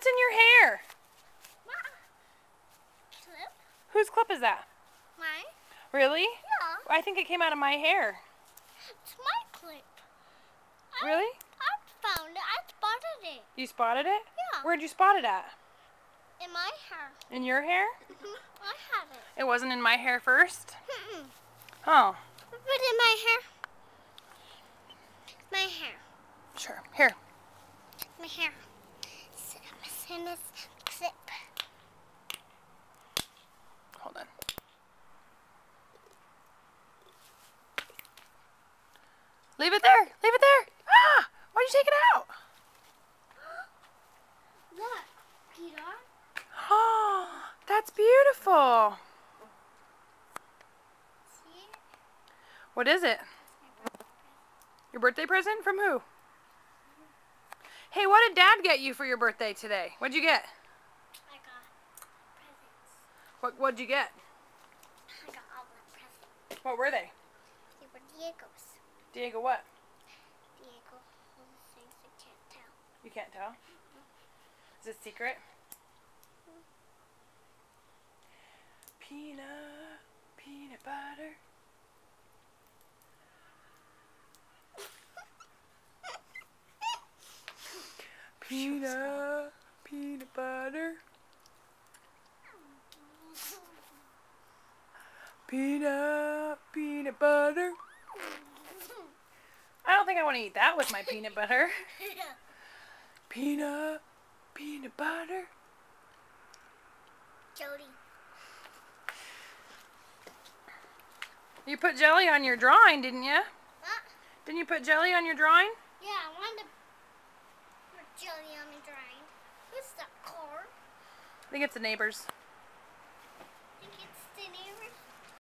What's in your hair? Clip? Whose clip is that? Mine? Really? Yeah. I think it came out of my hair. It's my clip. Really? I found it. I spotted it. You spotted it? Yeah. Where'd you spot it at? In my hair. In your hair? I had it. It wasn't in my hair first? Mm-mm. Oh. Put it in my hair. My hair. Sure. Here. My hair. Send this clip. Hold on. Leave it there. Leave it there. Ah! Why'd you take it out? Look, Peter. Oh, that's beautiful. See it? What is it? Your birthday present? From who? Hey, what did Dad get you for your birthday today? What'd you get? I got presents. What'd you get? I got all the presents. What were they? They were Diego's. Diego what? Diego, all the things I can't tell. You can't tell? Is it secret? Peanut butter. Peanut butter. Peanut butter. I don't think I want to eat that with my peanut butter. Peanut butter. Jody. You put jelly on your drawing, didn't you? What? Didn't you put jelly on your drawing? Yeah, I wanted to put jelly on the drawing. Who's that car? I think it's the neighbors. I think it's the neighbor.